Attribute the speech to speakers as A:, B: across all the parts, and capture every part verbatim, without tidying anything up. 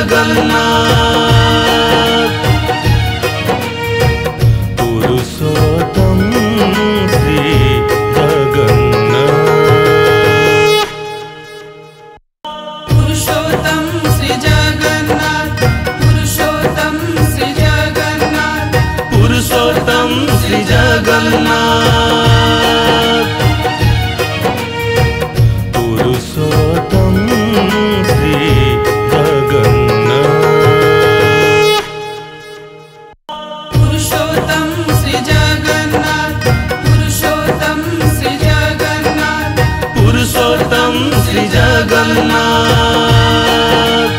A: Jagannath Purushottam Shri Jagannath
B: Purushottam Shri Jagannath Purushottam Shri Jagannath
A: Purushottam Shri Jagannath Purushottam Shri Jagannath
B: Purushottam Shri Jagannath Purushottam Shri Jagannath
A: Purushottam Shri Jagannath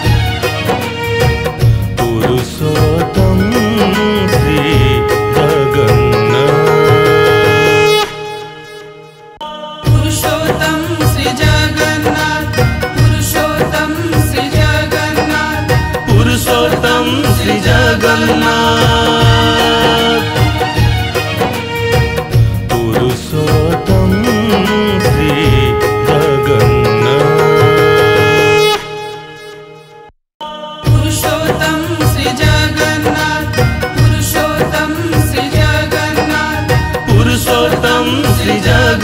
A: Purushottam Shri Jagannath
B: Purushottam Shri Jagannath Purushottam Shri Jagannath
A: Purushottam Shri Jagannath Purushottam Shri Jagannath
B: Purushottam Shri Jagannath Purushottam Shri Jagannath
A: Purushottam Shri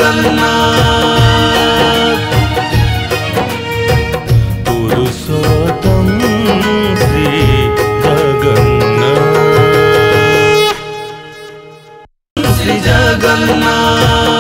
A: Jagannath Purushottam Shri Jagannath Shri Jagannath